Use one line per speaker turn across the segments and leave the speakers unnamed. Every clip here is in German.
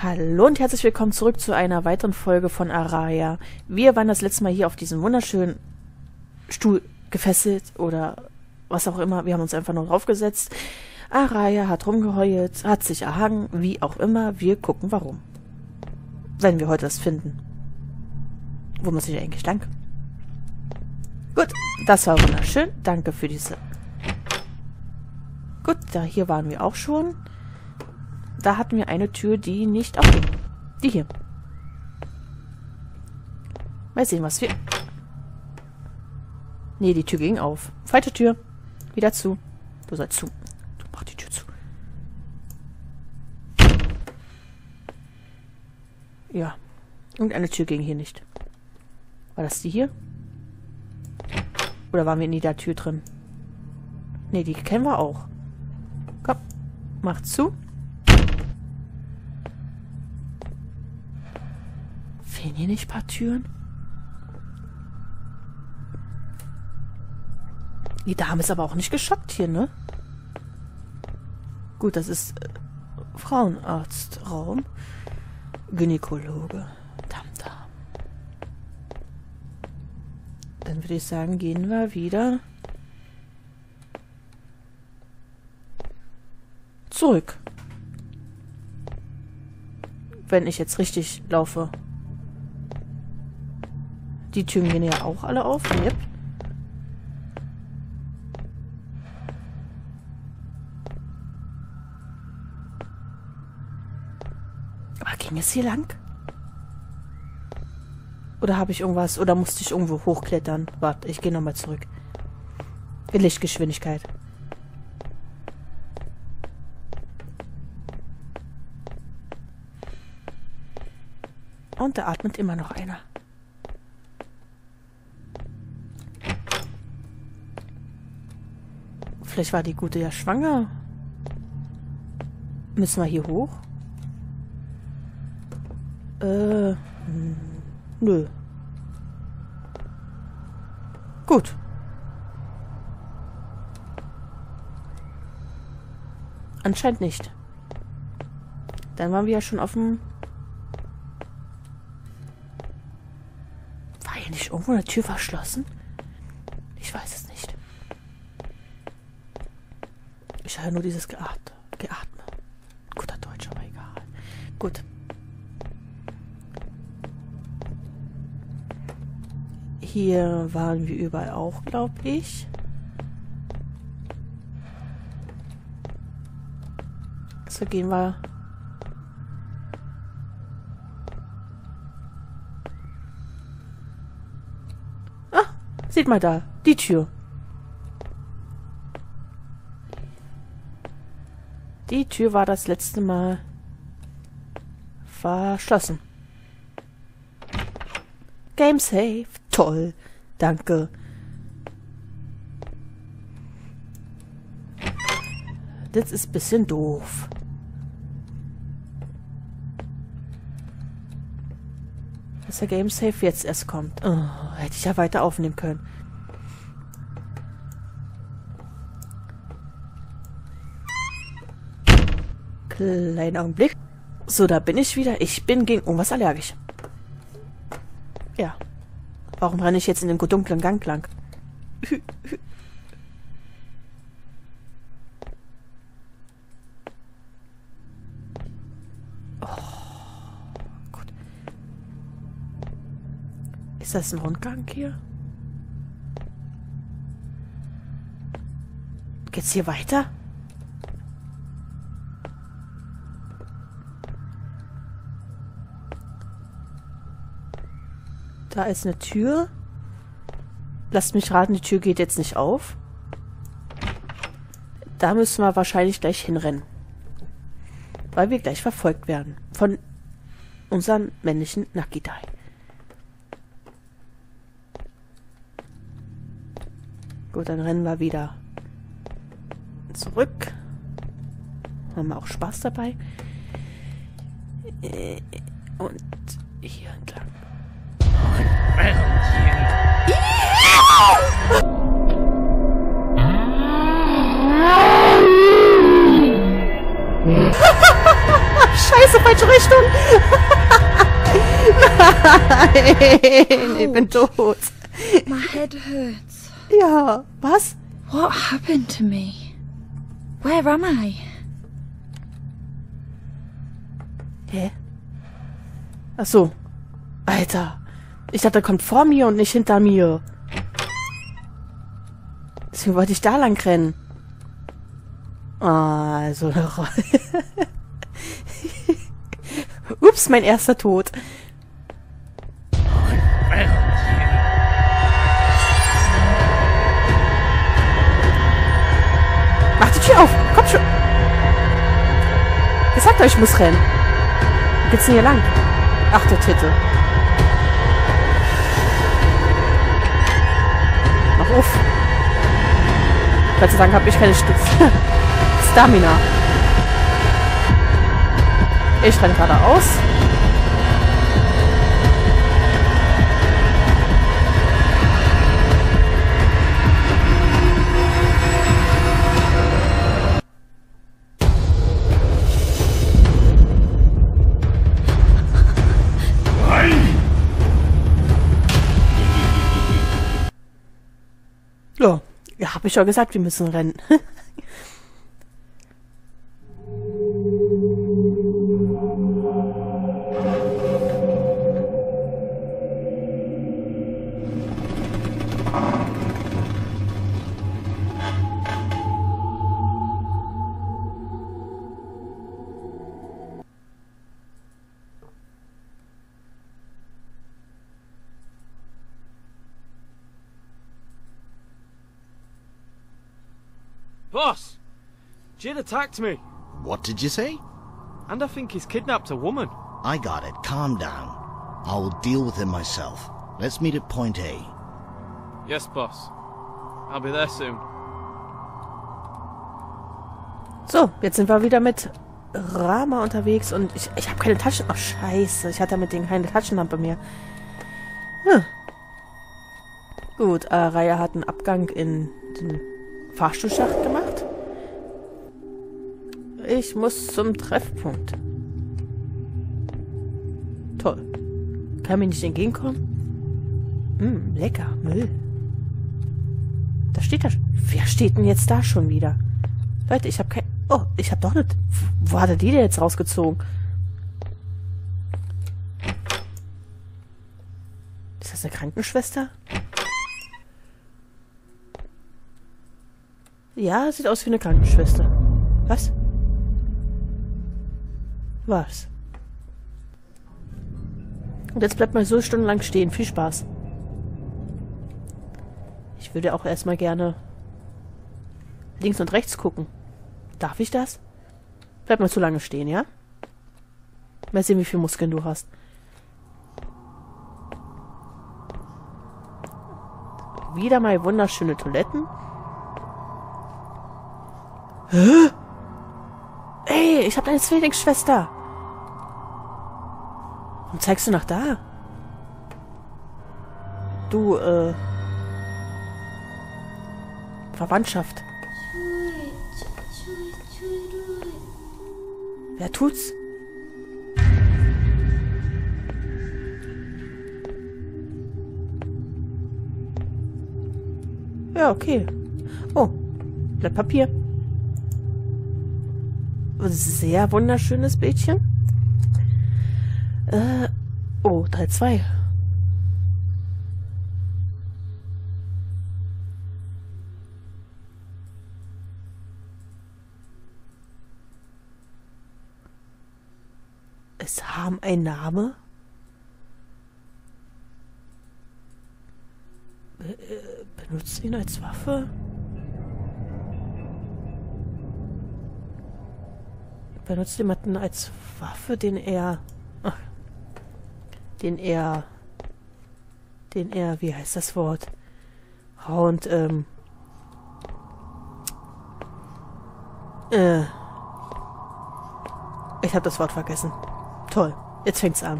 Hallo und herzlich willkommen zurück zu einer weiteren Folge von Araya. Wir waren das letzte Mal hier auf diesem wunderschönen Stuhl gefesselt oder was auch immer. Wir haben uns einfach nur draufgesetzt. Araya hat rumgeheult, hat sich erhangen, wie auch immer. Wir gucken warum. Wenn wir heute das finden. Wo muss ich eigentlich lang? Gut, das war wunderschön. Danke für diese... Gut, hier waren wir auch schon. Da hatten wir eine Tür, die nicht aufging. Die hier. Mal sehen, was wir... Nee, die Tür ging auf. Falsche Tür. Wieder zu. Du sollst zu. Du mach die Tür zu. Ja. Irgendeine Tür ging hier nicht. War das die hier? Oder waren wir in der Tür drin? Nee, die kennen wir auch. Komm. Mach zu. Fehlen hier nicht ein paar Türen? Die Dame ist aber auch nicht geschockt hier, ne? Gut, das ist Frauenarztraum. Gynäkologe. Dam. Dann würde ich sagen, gehen wir wieder zurück. Wenn ich jetzt richtig laufe. Die Türen gehen ja auch alle auf. Yep. Aber ging es hier lang? Oder habe ich irgendwas... Oder musste ich irgendwo hochklettern? Warte, ich gehe nochmal zurück. In Lichtgeschwindigkeit. Und da atmet immer noch einer. Vielleicht war die Gute ja schwanger. Müssen wir hier hoch? Nö. Gut. Anscheinend nicht. Dann waren wir ja schon auf dem... War hier nicht irgendwo eine Tür verschlossen? Ich weiß es nicht. Ich höre nur dieses Geatme. Guter Deutsch, aber egal. Gut. Hier waren wir überall auch, glaube ich. So gehen wir... Ah, seht mal da, die Tür. Die Tür war das letzte Mal verschlossen. Game safe. Toll. Danke. Das ist ein bisschen doof. Dass der Game safe jetzt erst kommt. Oh, hätte ich ja weiter aufnehmen können. Kleiner Augenblick. So, da bin ich wieder. Ich bin gegen irgendwas allergisch. Ja. Warum renne ich jetzt in den dunklen Gang lang? Oh, gut. Ist das ein Rundgang hier? Geht's hier weiter? Da ist eine Tür. Lasst mich raten, die Tür geht jetzt nicht auf. Da müssen wir wahrscheinlich gleich hinrennen. Weil wir gleich verfolgt werden. Von unseren männlichen Nakidai. Gut, dann rennen wir wieder zurück. Haben wir auch Spaß dabei. Und hier entlang. Scheiße, falsche Richtung. Nein, ich bin tot.
My head hurts.
Ja, was?
What happened to me? Where am I?
Hä? Ach so. Alter. Ich dachte, er kommt vor mir und nicht hinter mir. Deswegen wollte ich da lang rennen. Ah, so eine Rolle. Ups, mein erster Tod. Mach die Tür auf! Komm schon! Ich sagte euch, ich muss rennen. Wo geht's denn hier lang? Ach, der Titel. Mach auf! Gott sei Dank habe ich keine Stamina. Ich renne geradeaus. Ja, habe ich schon gesagt, wir müssen rennen.
Boss! Jid attacked me,
What did you say?
and I think he's kidnapped a woman.
I got it. Calm down. I will deal with him myself. Let's meet at point A.
Yes, boss. I'll be there soon.
So, jetzt sind wir wieder mit Rama unterwegs und ich habe keine Taschen... Oh, scheiße. Ich hatte mit denen keine Taschenlampe mehr. Gut, Araya hat einen Abgang in den Fahrstuhlschacht gemacht. Ich muss zum Treffpunkt. Toll. Kann mir nicht entgegenkommen? Lecker. Müll. Da steht da... Wer steht denn jetzt da schon wieder? Leute, ich habe kein... Oh, ich habe doch nicht... Wo hat er die denn jetzt rausgezogen? Ist das eine Krankenschwester? Ja, sieht aus wie eine Krankenschwester. Was? Was? Und jetzt bleibt mal so stundenlang stehen. Viel Spaß. Ich würde auch erstmal gerne links und rechts gucken. Darf ich das? Bleib mal zu lange stehen, ja? Mal sehen, wie viel Muskeln du hast. Wieder mal wunderschöne Toiletten. Hä? Ey, ich habe deine Zwillingsschwester. Warum zeigst du nach da? Du, Verwandtschaft. Wer tut's? Ja, okay. Oh, Blatt Papier. Sehr wunderschönes Bildchen. Oh, 3-2. Es haben einen Name. Benutzt ihn als Waffe. Benutzt jemanden als Waffe, den er, wie heißt das Wort? Und, ich habe das Wort vergessen. Toll, jetzt fängt's an.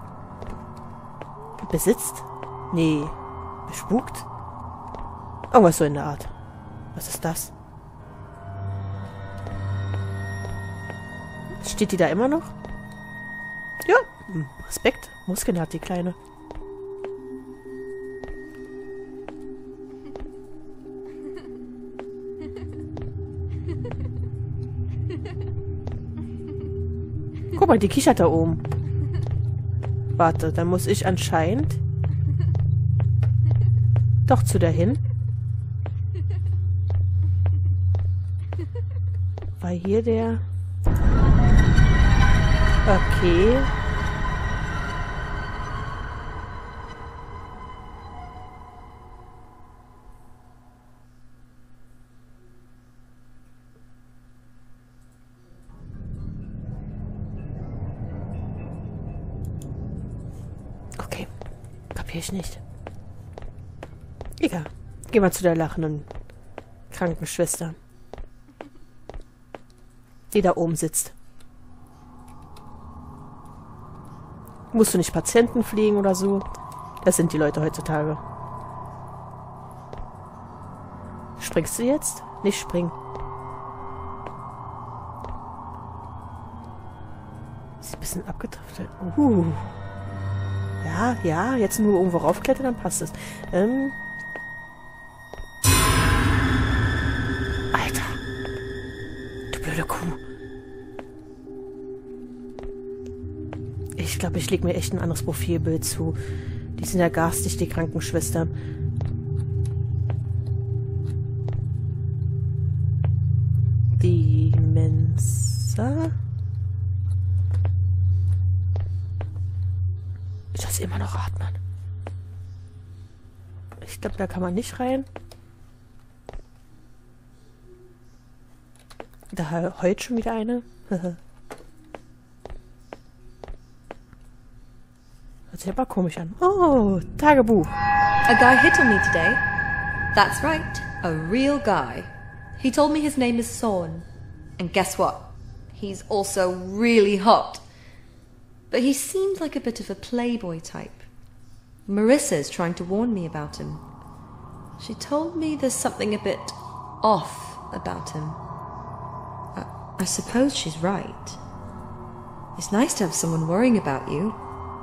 Besitzt? Nee. Bespukt? Irgendwas so in der Art. Was ist das? Steht die da immer noch? Ja, Respekt. Muskeln hat die Kleine. Guck mal, die kichert da oben. Warte, dann muss ich anscheinend doch zu der hin. Weil hier der... Okay. Okay. Kapier ich nicht. Egal. Gehen wir zu der lachenden Krankenschwester, die da oben sitzt. Musst du nicht Patienten pflegen oder so? Das sind die Leute heutzutage. Springst du jetzt? Nicht springen. Ist ein bisschen abgetrifft. Ja, ja, jetzt nur irgendwo raufklettern, dann passt es. Alter. Du blöde Kuh. Ich glaube, ich lege mir echt ein anderes Profilbild zu. Die sind ja garstig, die Krankenschwestern. Die Mensa. Ich lasse immer noch atmen. Ich glaube, da kann man nicht rein. Da heult schon wieder eine. Hört sich aber komisch an. Oh, Tagebuch.
A guy hit on me today. That's right, a real guy. He told me his name is Sorn. And guess what? He's also really hot. But he seems like a bit of a playboy type. Marissa's trying to warn me about him. She told me there's something a bit off about him. I suppose she's right. It's nice to have someone worrying about you.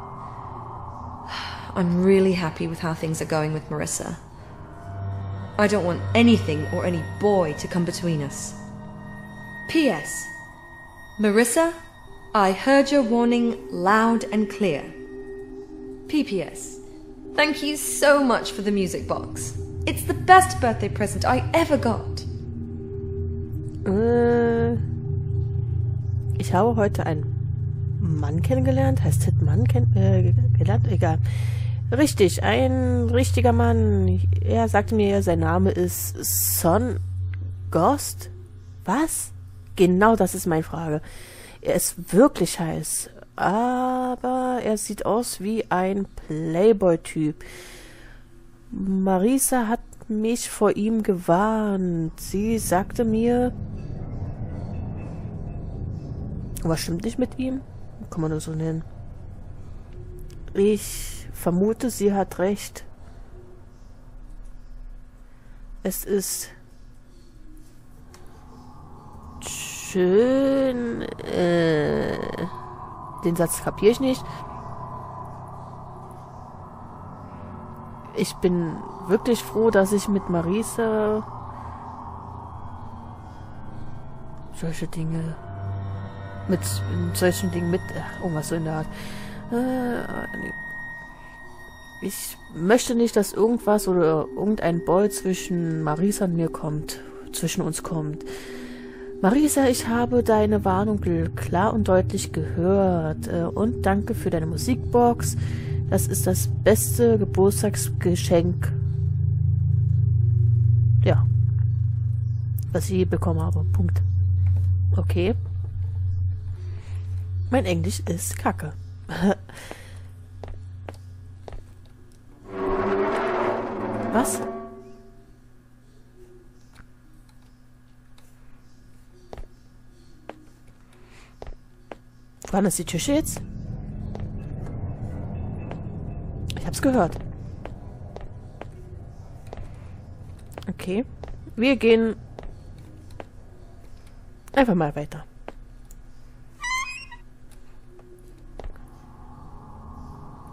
I'm really happy with how things are going with Marissa. I don't want anything or any boy to come between us. P.S. Marissa, I heard your warning loud and clear. P.P.S. Thank you so much for the music box. It's the best birthday present I ever got.
Ich habe heute einen Mann kennengelernt. Heißt das Mann gelernt? Egal. Richtig, ein richtiger Mann. Er sagte mir, sein Name ist Son Ghost. Was? Genau, das ist meine Frage. Er ist wirklich heiß, aber er sieht aus wie ein Playboy-Typ. Marissa hat mich vor ihm gewarnt. Sie sagte mir... Was stimmt nicht mit ihm? Kann man nur so nennen. Ich vermute, sie hat recht. Es ist schön. Den Satz kapiere ich nicht. Ich bin wirklich froh, dass ich mit Marissa solche Dinge mit solchen Dingen irgendwas so in der Art. Ich möchte nicht, dass irgendwas oder irgendein Boy zwischen Marissa und mir kommt, zwischen uns kommt. Marissa, ich habe deine Warnung klar und deutlich gehört. Und danke für deine Musikbox. Das ist das beste Geburtstagsgeschenk, ja, was ich je bekommen habe. Punkt. Okay. Mein Englisch ist kacke. Was? Waren das die Tische jetzt? Ich hab's gehört. Okay. Wir gehen einfach mal weiter.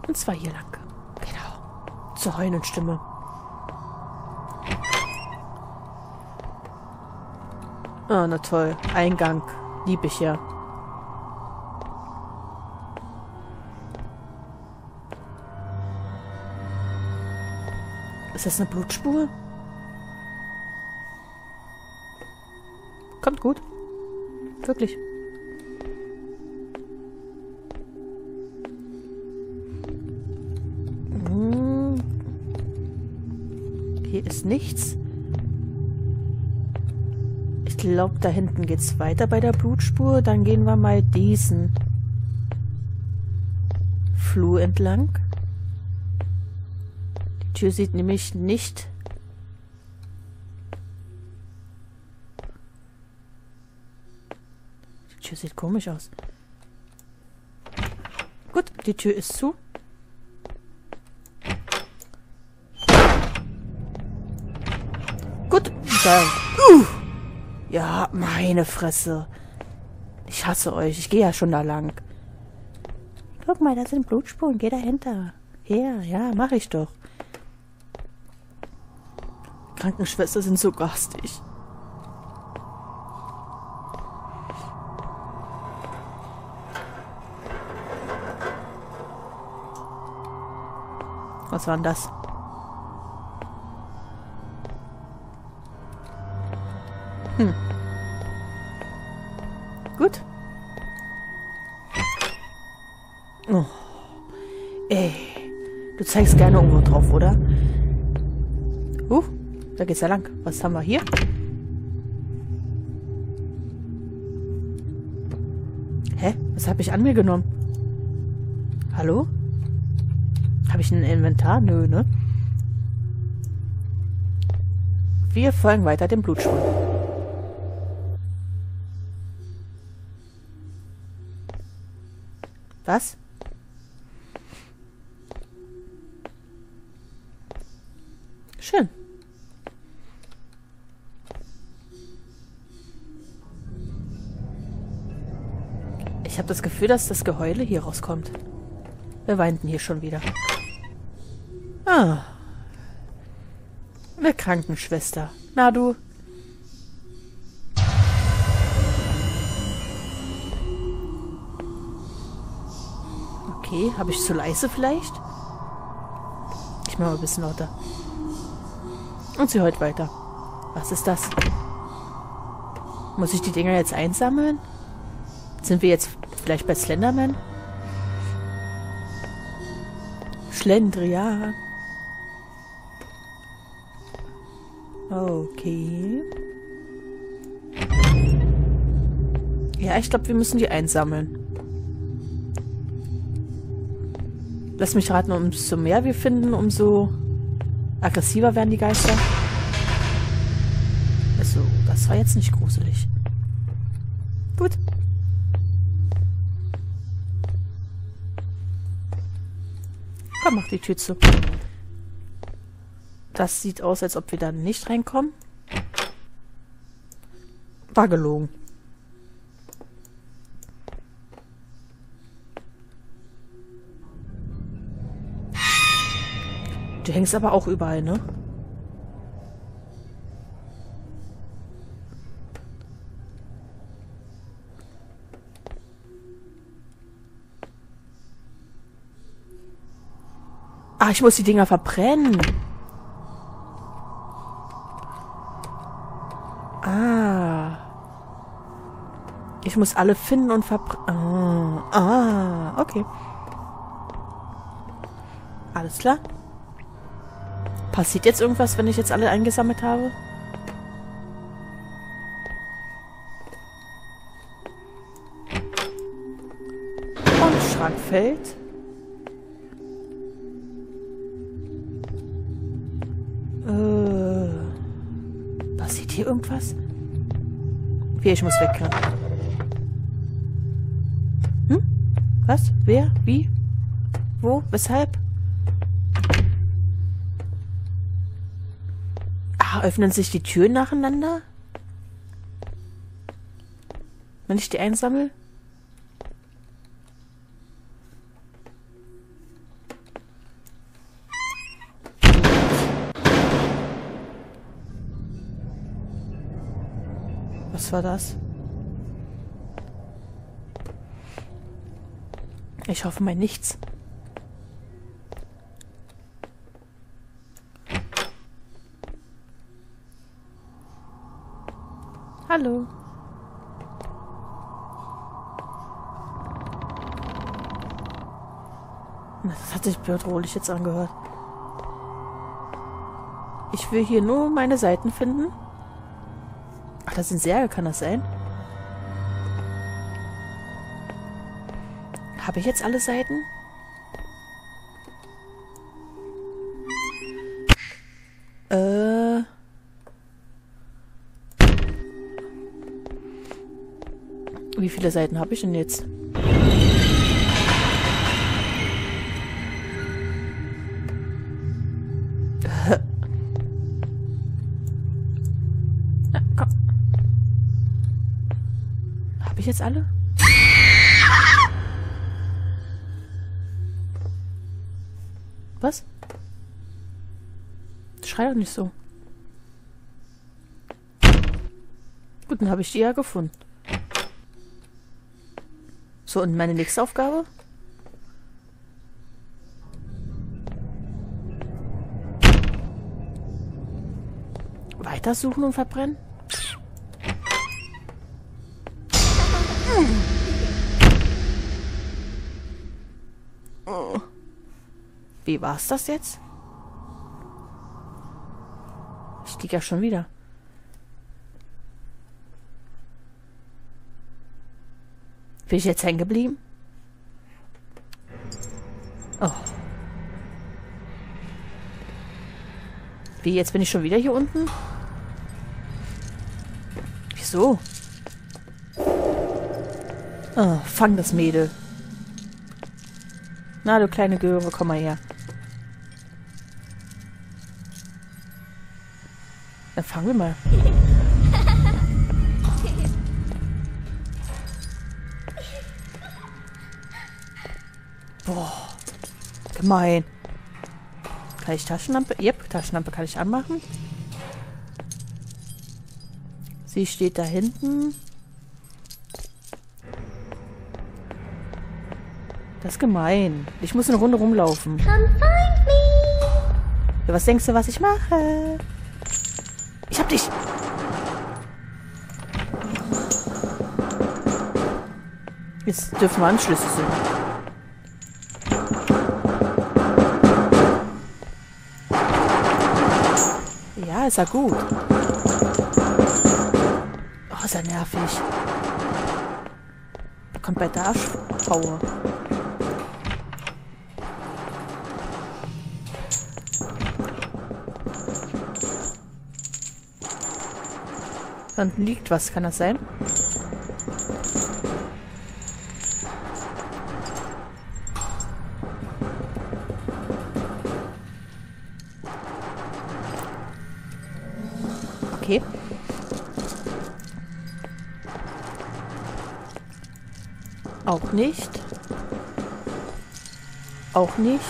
Und zwar hier lang. Genau. Zur heulenden Stimme. Ah, na toll. Eingang. Lieb ich ja. Ist das eine Blutspur? Kommt gut. Wirklich. Hier ist nichts. Ich glaube, da hinten geht's weiter bei der Blutspur. Dann gehen wir mal diesen Flur entlang. Die Tür sieht nämlich nicht... Die Tür sieht komisch aus. Gut, die Tür ist zu. Gut, dann... Ja, meine Fresse. Ich hasse euch. Ich gehe ja schon da lang. Guck mal, da sind Blutspuren. Geh dahinter. Her, ja, mach ich doch. Krankenschwestern sind so garstig. Was war denn das? Gut. Oh. Ey. Du zeigst gerne irgendwo drauf, oder? Da geht's ja lang. Was haben wir hier? Hä? Was habe ich an mir genommen? Hallo? Habe ich ein Inventar? Nö, ne? Wir folgen weiter dem Blutspuren. Was? Schön. Ich habe das Gefühl, dass das Geheule hier rauskommt. Wer weint denn hier schon wieder? Ah. Eine Krankenschwester. Na du. Okay, habe ich zu leise vielleicht? Ich mache mal ein bisschen lauter. Und sie heult weiter. Was ist das? Muss ich die Dinger jetzt einsammeln? Sind wir jetzt vielleicht bei Slenderman? Schlendrian. Okay. Ja, ich glaube, wir müssen die einsammeln. Lass mich raten, umso mehr wir finden, umso aggressiver werden die Geister. Also, das war jetzt nicht gruselig. Gut. Komm, mach die Tür zu. Das sieht aus, als ob wir da nicht reinkommen. War gelogen. Du hängst aber auch überall, ne? Ah, ich muss die Dinger verbrennen. Ah. Ich muss alle finden und verbrennen. Okay. Alles klar. Passiert jetzt irgendwas, wenn ich jetzt alle eingesammelt habe? Und Schrank fällt. Passiert hier irgendwas? Okay, ich muss wegrennen. Was? Wer? Wie? Wo? Weshalb? Öffnen sich die Türen nacheinander? Wenn ich die einsammle? Was war das? Ich hoffe mal nichts. Hallo. Das hat sich bedrohlich jetzt angehört. Ich will hier nur meine Seiten finden. Ach, das sind Särge, kann das sein? Habe ich jetzt alle Seiten? Wie viele Seiten habe ich denn jetzt? Na, komm. Habe ich jetzt alle? Was? Schrei doch nicht so. Gut, dann habe ich die ja gefunden. So, und meine nächste Aufgabe? Weitersuchen und verbrennen? Oh. Wie war's das jetzt? Ich lieg ja schon wieder. Bin ich jetzt hängen geblieben? Oh. Wie, jetzt bin ich schon wieder hier unten? Wieso? Oh, fang das Mädel. Na, du kleine Göre, komm mal her. Dann fangen wir mal. Boah, gemein. Kann ich Taschenlampe? Yep, Taschenlampe kann ich anmachen. Sie steht da hinten. Das ist gemein. Ich muss eine Runde rumlaufen. Come find me. Ja, was denkst du, was ich mache? Ich hab dich. Jetzt dürfen wir Anschlüsse suchen. Ja, ist ja gut. Oh, ist ja nervig. Da kommt bei der Arschpower. Da unten liegt was, kann das sein? Okay. Auch nicht. Auch nicht.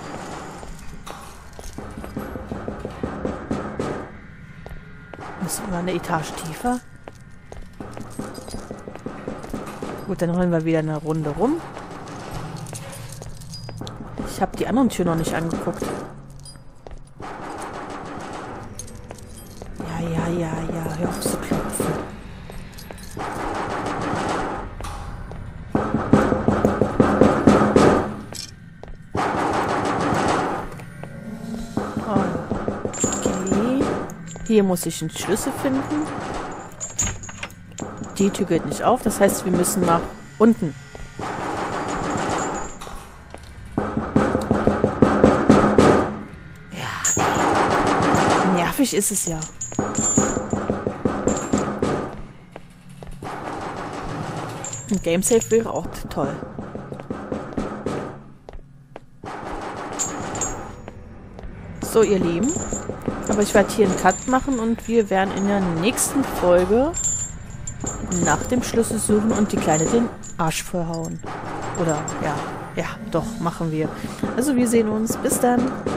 Müssen wir eine Etage tiefer? Gut, dann rennen wir wieder eine Runde rum. Ich habe die anderen Türen noch nicht angeguckt. Ja, hör auf zu klopfen. Okay. Hier muss ich einen Schlüssel finden. Die Tür geht nicht auf, das heißt, wir müssen nach unten. Ja, nervig ist es ja. Ein Game Save wäre auch toll. So, ihr Lieben. Aber ich werde hier einen Cut machen und wir werden in der nächsten Folge nach dem Schlüssel suchen und die Kleine den Arsch verhauen. Oder, ja, doch, machen wir. Also wir sehen uns. Bis dann.